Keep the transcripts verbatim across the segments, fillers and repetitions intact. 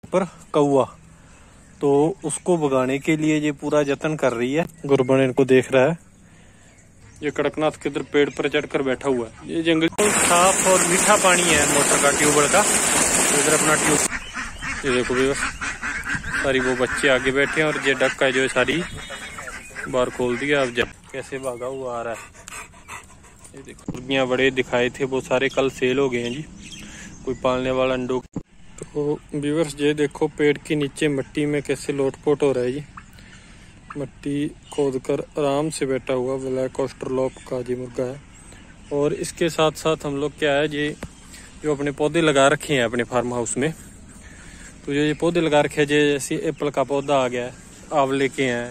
पर कौआ, तो उसको भगाने के लिए ये पूरा जतन कर रही है। गुरबन इनको देख रहा है। ये कड़कनाथ के इधर पेड़ पर चढ़कर बैठा हुआ है। ये जंगल साफ और मीठा पानी है मोटर का, ट्यूबवेल का। इधर अपना ट्यूब, ये देखो भी सारी वो बच्चे आगे बैठे हैं और ये डक का जो है सारी बार खोल दिया। अब जब कैसे भागा हुआ आ रहा है। ये देखो मुर्गियाँ बड़े दिखाए थे वो सारे कल सेल हो गए हैं जी, कोई पालने वाला अंडों। तो व्यूअर्स ये देखो पेड़ के नीचे मिट्टी में कैसे लोटपोट हो रहा है जी। मिट्टी खोद कर आराम से बैठा हुआ ब्लैक ऑस्ट्रेलॉप का जी मुर्गा है। और इसके साथ साथ हम लोग क्या है जी, जो अपने पौधे लगा रखे हैं अपने फार्म हाउस में, तो जो ये पौधे लगा रखे हैं जैसे एप्पल का पौधा आ गया है, आंवले के हैं,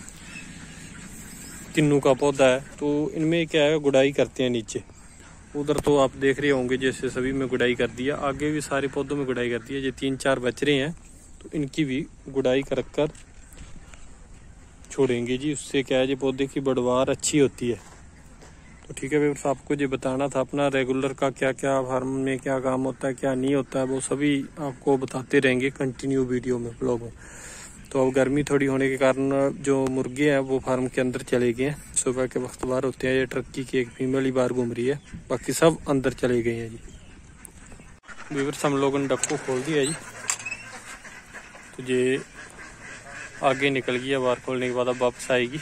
किन्नू का पौधा है, तो इनमें क्या है गुड़ाई करते हैं नीचे। उधर तो आप देख रहे होंगे जैसे सभी में गुड़ाई कर दिया, आगे भी सारे पौधों में गुड़ाई कर दी है। ये तीन चार बच रहे हैं तो इनकी भी गुड़ाई कर कर छोड़ेंगे जी। उससे क्या है, ये पौधे की बढ़वार अच्छी होती है। तो ठीक है व्यूअर्स, आपको ये बताना था अपना रेगुलर का क्या क्या फार्म में क्या काम होता है क्या नहीं होता है, वो सभी आपको बताते रहेंगे कंटिन्यू वीडियो में, ब्लॉग में। तो अब गर्मी थोड़ी होने के कारण जो मुर्गे हैं वो फार्म के अंदर चले गए हैं। सुबह के वक्त बाहर होते हैं। ये ट्रक्की की एक फीमेल ही बाहर घूम रही है, बाकी सब अंदर चले गए हैं जी। व्यूअर्स हम लोगों ने डक को खोल दिया जी, तो ये आगे निकल गया। बाहर खोलने के बाद अब वापस आएगी।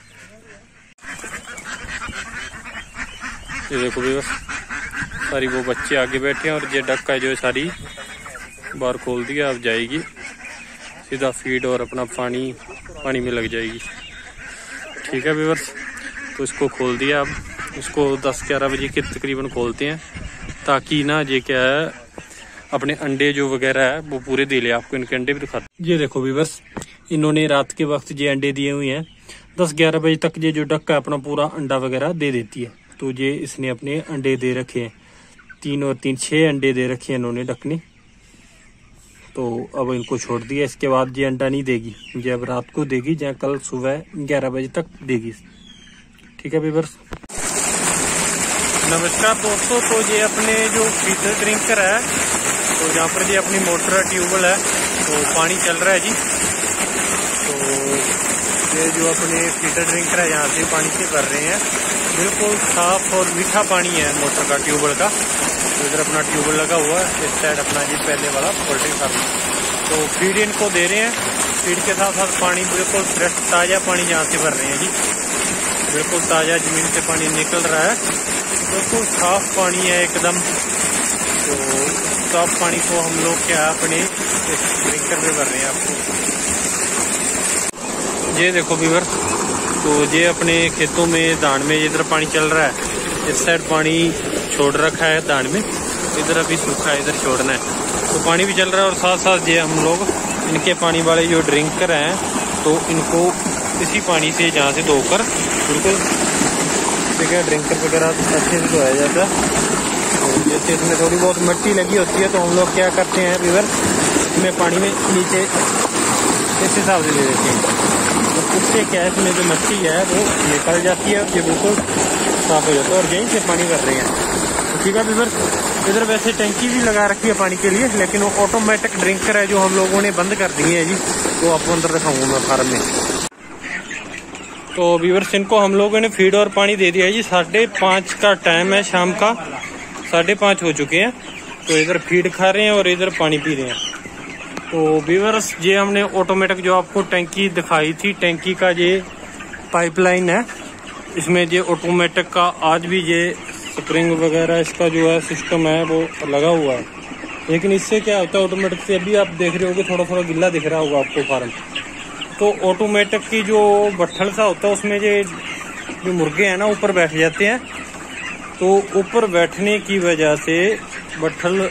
ये देखो व्यूअर्स सारी वो बच्चे आगे बैठे हैं और ये डक का जो है सारी बाहर खोल दिया। अब जाएगी सीधा फीड और अपना पानी पानी में लग जाएगी। ठीक है व्यूअर्स, तो इसको खोल दिया। अब इसको दस ग्यारह बजे के तकरीबन खोलते हैं, ताकि ना ये क्या है अपने अंडे जो वगैरह है वो पूरे दे ले। आपको इनके अंडे भी दिखाते। ये देखो व्यूअर्स, इन्होंने रात के वक्त ये अंडे दिए हुए हैं। दस ग्यारह बजे तक ये जो डक है अपना पूरा अंडा वगैरह दे देती है। तो ये इसने अपने अंडे दे रखे हैं, तीन और तीन छः अंडे दे रखे हैं इन्होंने डक ने। तो अब इनको छोड़ दिया। इसके बाद ये अंडा नहीं देगी, ये अब रात को देगी, या कल सुबह ग्यारह बजे तक देगी। ठीक है व्यूअर्स, नमस्कार दोस्तों। तो ये अपने जो फीडर ड्रिंकर है, तो जहाँ पर ये अपनी मोटर ट्यूबवेल है, तो पानी चल रहा है जी। तो ये जो अपने फीडर ड्रिंकर है यहाँ से पानी से भर रहे हैं। बिल्कुल साफ और मीठा पानी है मोटर का, ट्यूबवेल का। तो इधर अपना ट्यूबवेल लगा हुआ है, इस साइड अपना जी पहले वाला पोल्ट्री फार्म। तो फीड इनको दे रहे हैं, फीड के साथ साथ पानी बिल्कुल फ्रेश ताज़ा पानी यहाँ से भर रहे हैं जी। बिल्कुल ताज़ा जमीन से पानी निकल रहा है, बिल्कुल साफ पानी है एकदम। तो साफ पानी को हम लोग क्या अपने ड्रिंकर में भर रहे हैं। आपको ये देखो व्यूअर्स, तो ये अपने खेतों में धान में इधर पानी चल रहा है। इस साइड पानी छोड़ रखा है धान में, इधर अभी सूखा है, इधर छोड़ना है। तो पानी भी चल रहा है और साथ साथ ये हम लोग इनके पानी वाले जो ड्रिंकर हैं, तो इनको इसी पानी से जहाँ से धोकर बिल्कुल ठीक है ड्रिंकर वगैरह अच्छे से धोया जाता है। तो जैसे इसमें थोड़ी बहुत मिट्टी लगी होती है, तो हम लोग क्या करते हैं व्यूअर्स, इसमें पानी में नीचे इस हिसाब से दे देते हैं। तो उससे क्या है, इसमें जो मिट्टी है वो निकल जाती है और ये बिल्कुल साफ हो जाता है। और यहीं से पानी भर रहे हैं। तो ठीक है व्यूअर्स, इधर वैसे टंकी भी लगा रखी है पानी के लिए, लेकिन वो ऑटोमेटिक ड्रिंकर है जो हम लोगों ने बंद कर दी है जी। तो आपको अंदर दिखाऊंगा मैं फार्म में। तो व्यूअर्स इनको हम लोगों ने फीड और पानी दे दिया है जी। साढ़े पाँच का टाइम है, शाम का साढ़े पाँच हो चुके हैं। तो इधर फीड खा रहे हैं और इधर पानी पी रहे हैं। तो व्यूअर्स ये हमने ऑटोमेटिक जो आपको टैंकी दिखाई थी, टैंकी का ये पाइपलाइन है, इसमें ये ऑटोमेटिक का आज भी ये स्प्रिंग वगैरह इसका जो है सिस्टम है वो लगा हुआ है। लेकिन इससे क्या होता है ऑटोमेटिक से, अभी आप देख रहे होगे थोड़ा थोड़ा गिल्ला दिख रहा होगा आपको फार्म। तो ऑटोमेटिक की जो बट्ठल सा होता है उसमें ये जो मुर्गे हैं ना ऊपर बैठ जाते हैं। तो ऊपर बैठने की वजह से बट्ठल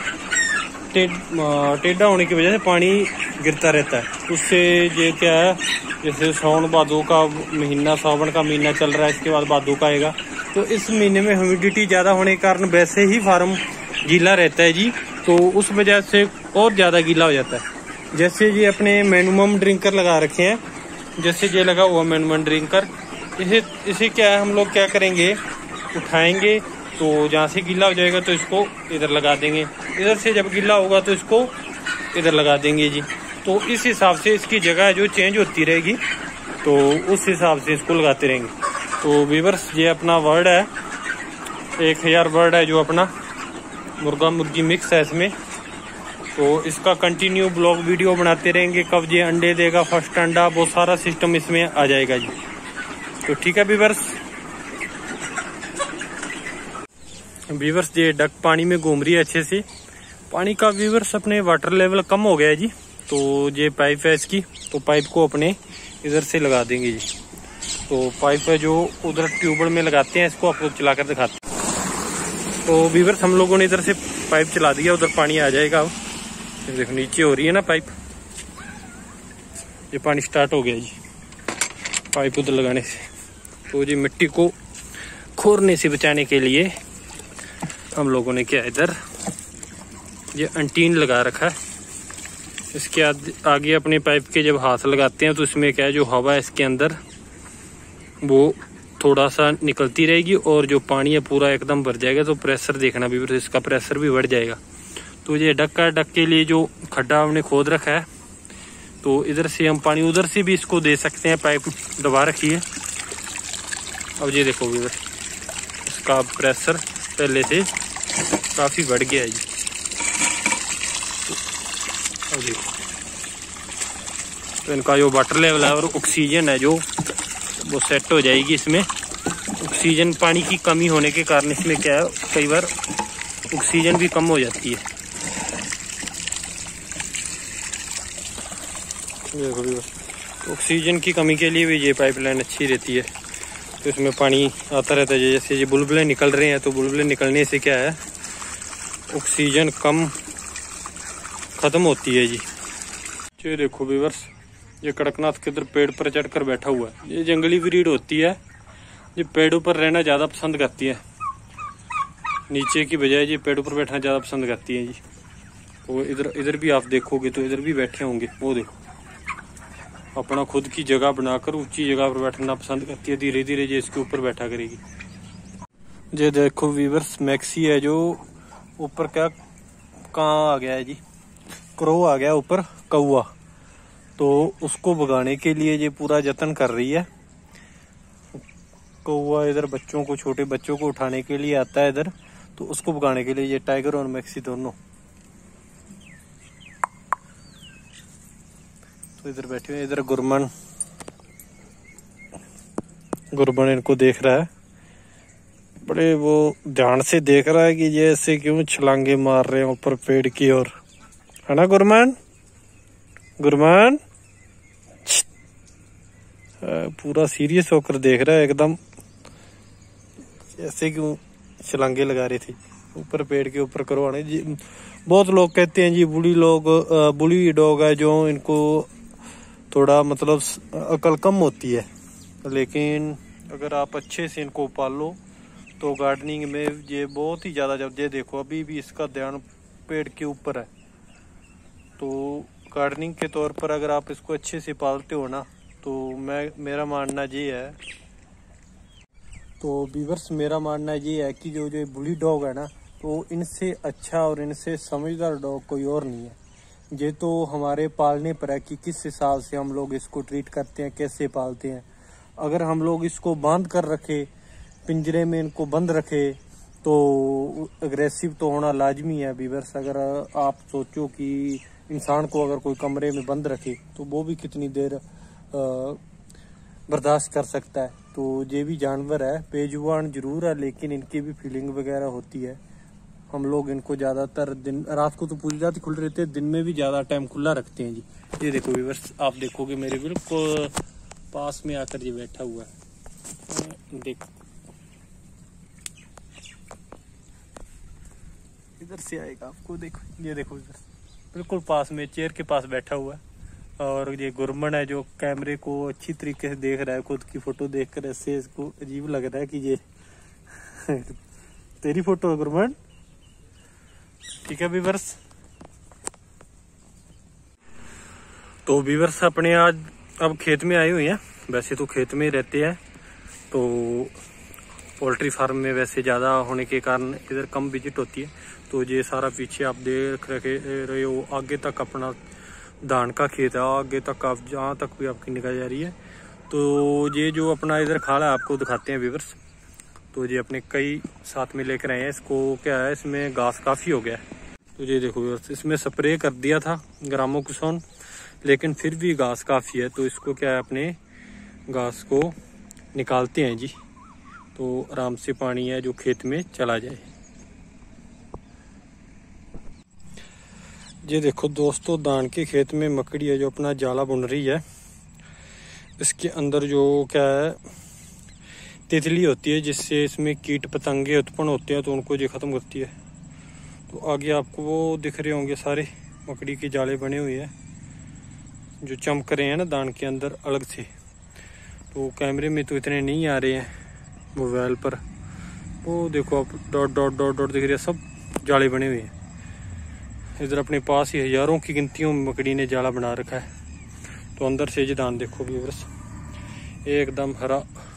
टेढ़ा होने की वजह से पानी गिरता रहता है। उससे ये क्या है, जैसे सावन भादों का महीना, सावन का महीना चल रहा है, इसके बाद भादों का आएगा, तो इस महीने में ह्यूमिडिटी ज़्यादा होने के कारण वैसे ही फार्म गीला रहता है जी। तो उस वजह से और ज़्यादा गीला हो जाता है। जैसे ये अपने मैनुअम ड्रिंकर लगा रखे हैं, जैसे ये लगा हुआ मैनुअम ड्रिंकर, इसे इसे क्या है हम लोग क्या करेंगे, उठाएंगे तो जहाँ से गीला हो जाएगा तो इसको इधर लगा देंगे। इधर से जब गीला होगा तो इसको इधर लगा देंगे जी। तो इस हिसाब से इसकी जगह जो चेंज होती रहेगी, तो उस हिसाब से इसको लगाते रहेंगे। तो व्यूअर्स ये अपना वर्ड है, एक हजार वर्ड है जो अपना मुर्गा मुर्गी मिक्स है इसमें। तो इसका कंटिन्यू ब्लॉग वीडियो बनाते रहेंगे, कब ये अंडे देगा, फर्स्ट अंडा, वो सारा सिस्टम इसमें आ जाएगा जी। तो ठीक है व्यूअर्स। व्यूअर्स ये डक पानी में घूम रही है अच्छे से। पानी का व्यूअर्स अपने वाटर लेवल कम हो गया है जी। तो ये पाइप है इसकी, तो पाइप को अपने इधर से लगा देंगे जी। तो पाइप है जो उधर ट्यूबवेल में लगाते हैं, इसको आपको चलाकर दिखाते हैं। तो व्यूअर्स हम लोगों ने इधर से पाइप चला दिया, उधर पानी आ जाएगा। अब देखो नीचे हो रही है ना पाइप, ये पानी स्टार्ट हो गया जी पाइप उधर लगाने से। तो जी मिट्टी को खोरने से बचाने के लिए हम लोगों ने क्या इधर ये एंटीन लगा रखा है। इसके आगे अपने पाइप के जब हाथ लगाते हैं तो इसमें क्या है, जो हवा है इसके अंदर वो थोड़ा सा निकलती रहेगी और जो पानी है पूरा एकदम भर जाएगा। तो प्रेशर देखना भी, इसका प्रेशर भी बढ़ जाएगा। तो ये डक का डक के लिए जो खड्डा हमने खोद रखा है, तो इधर से हम पानी उधर से भी इसको दे सकते हैं। पाइप दबा रखी है। अब ये देखो भी इसका प्रेशर पहले से काफी बढ़ गया है जी। अब देखो तो इनका जो वाटर लेवल है और ऑक्सीजन है जो वो सेट हो जाएगी इसमें। ऑक्सीजन पानी की कमी होने के कारण इसमें क्या है, कई बार ऑक्सीजन भी कम हो जाती है। देखो भी ऑक्सीजन की कमी के लिए भी ये पाइपलाइन अच्छी रहती है। तो इसमें पानी आता रहता है। जैसे ये बुलबुले निकल रहे हैं, तो बुलबुले निकलने से क्या है, ऑक्सीजन कम खत्म होती है जी। ये देखो व्यूअर्स, ये कड़कनाथ के इधर पेड़ पर चढ़कर बैठा हुआ है। ये जंगली ब्रीड होती है, ये पेड़ों पर रहना ज़्यादा पसंद करती है। नीचे की बजाय ये पेड़ों पर बैठना ज़्यादा पसंद करती है जी। तो इधर इधर भी आप देखोगे तो इधर भी बैठे होंगे। वो देखो अपना खुद की जगह बनाकर ऊंची जगह पर बैठना पसंद करती है। धीरे धीरे ये इसके ऊपर बैठा करेगी। ये देखो व्यूअर्स, मैक्सी है जो ऊपर क्या कहाँ आ गया है जी, क्रो आ गया ऊपर, कौआ। तो उसको भगाने के लिए ये पूरा जतन कर रही है। कौआ इधर बच्चों को, छोटे बच्चों को उठाने के लिए आता है इधर, तो उसको भगाने के लिए ये टाइगर और मैक्सी दोनों तो इधर बैठे हुए। इधर गुरमन गुरमन इनको देख रहा है, बड़े वो ध्यान से देख रहा है कि ये ऐसे क्यों छलांगे मार रहे हैं ऊपर पेड़ की ओर, है ना गुरमन? गुरमन पूरा सीरियस होकर देख रहा है एकदम, ऐसे क्यों छलांगे लगा रहे थे ऊपर पेड़ के ऊपर करवाने जी। बहुत लोग कहते हैं जी बुली लोग बुली डॉग है जो, इनको थोड़ा मतलब अकल कम होती है, लेकिन अगर आप अच्छे से इनको पालो तो गार्डनिंग में ये बहुत ही ज़्यादा, जब ये देखो अभी भी इसका ध्यान पेड़ के ऊपर है। तो गार्डनिंग के तौर पर अगर आप इसको अच्छे से पालते हो ना, तो मैं मेरा मानना ये है तो व्यूअर्स मेरा मानना ये है कि जो जो बुली डॉग है ना, तो इनसे अच्छा और इनसे समझदार डॉग कोई और नहीं है। ये तो हमारे पालने पर है कि किस हिसाब से हम लोग इसको ट्रीट करते हैं, कैसे पालते हैं। अगर हम लोग इसको बांध कर रखे, पिंजरे में इनको बंद रखे, तो अग्रेसिव तो होना लाजमी है व्यूअर्स। अगर आप सोचो कि इंसान को अगर कोई कमरे में बंद रखे तो वो भी कितनी देर बर्दाश्त कर सकता है। तो ये भी जानवर है, बेजुबान जरूर है, लेकिन इनकी भी फीलिंग वगैरह होती है। हम लोग इनको ज्यादातर दिन, रात को तो पूरी रात ही खुले रहते हैं, दिन में भी ज्यादा टाइम खुला रखते हैं जी। ये देखो व्यूअर्स, आप देखोगे मेरे बिल्कुल पास में आकर ये बैठा हुआ है। देख इधर से आएगा आपको, देखो ये देखो इधर बिल्कुल पास में चेयर के पास बैठा हुआ है। और ये गुरमन है जो कैमरे को अच्छी तरीके से देख रहा है। खुद की फोटो देखकर ऐसे इसको अजीब लग रहा है कि ये तेरी फोटो है गुरमन। ठीक है व्यूअर्स, तो व्यूअर्स अपने आज अब खेत में आए हुए हैं। वैसे तो खेत में ही रहते हैं, तो पोल्ट्री फार्म में वैसे ज़्यादा होने के कारण इधर कम विजिट होती है। तो ये सारा पीछे आप देख रखे रहे हो, आगे तक अपना धान का खेत है, आगे तक आप जहाँ तक भी आपकी निगाह जा रही है। तो ये जो अपना इधर खाला है आपको दिखाते हैं व्यूअर्स। तो ये अपने कई साथ में लेकर आए हैं। इसको क्या है, इसमें घास काफ़ी हो गया है। तो ये देखो व्यूअर्स, इसमें स्प्रे कर दिया था ग्रामोक्सोन, लेकिन फिर भी घास काफ़ी है। तो इसको क्या है, अपने घास को निकालते हैं जी, तो आराम से पानी है जो खेत में चला जाए। ये देखो दोस्तों, धान के खेत में मकड़ी है जो अपना जाला बुन रही है। इसके अंदर जो क्या है, तितली होती है, जिससे इसमें कीट पतंगे उत्पन्न होते हैं, तो उनको ये ख़त्म करती है। तो आगे आपको वो दिख रहे होंगे सारे मकड़ी के जाले बने हुए हैं जो चमक रहे हैं ना धान के अंदर अलग से। तो कैमरे में तो इतने नहीं आ रहे हैं, मोबाइल पर वो देखो आप, डॉट डॉट डॉट डॉट दिख रहे हैं, सब जाले बने हुए हैं। इधर अपने पास ही हज़ारों की गिनतियों में मकड़ी ने जाला बना रखा है। तो अंदर से ये धान देखो व्यूअर्स, एकदम हरा